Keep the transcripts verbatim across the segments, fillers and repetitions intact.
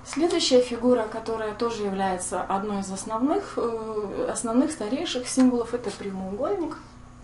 Следующая фигура, которая тоже является одной из основных, основных старейших символов, это прямоугольник.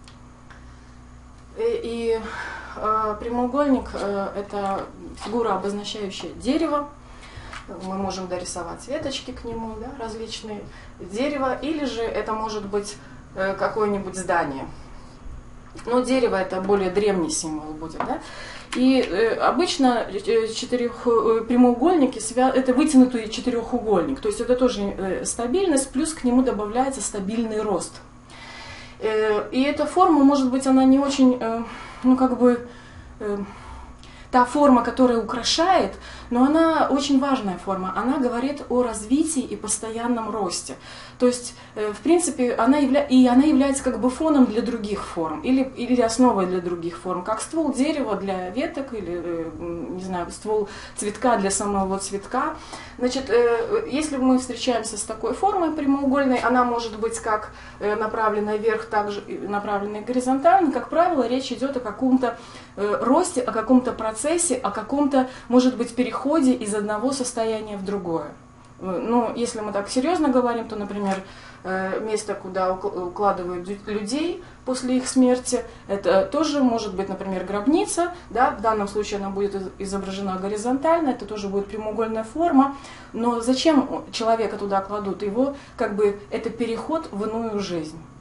И, и э, прямоугольник э, это фигура, обозначающая дерево. Мы можем дорисовать веточки к нему, да, различные дерева, или же это может быть э, какое-нибудь здание. Но дерево это более древний символ будет, да? И э, обычно четырех, э, прямоугольники это вытянутый четырехугольник, то есть это тоже э, стабильность, плюс к нему добавляется стабильный рост. Э, и эта форма, может быть, она не очень, э, ну как бы, э, та форма, которая украшает, но она очень важная форма. Она говорит о развитии и постоянном росте. То есть, в принципе, она, явля... и она является как бы фоном для других форм, или, или основой для других форм, как ствол дерева для веток, или, не знаю, ствол цветка для самого цветка. Значит, если мы встречаемся с такой формой прямоугольной, она может быть как направленная вверх, так же и направленная горизонтально. Как правило, речь идет о каком-то росте, о каком-то процессе, о каком-то, может быть, переходе из одного состояния в другое. Ну, если мы так серьезно говорим, то, например, место, куда укладывают людей после их смерти, это тоже может быть, например, гробница, да, в данном случае она будет изображена горизонтально, это тоже будет прямоугольная форма, но зачем человека туда кладут? Его, как бы, это переход в иную жизнь.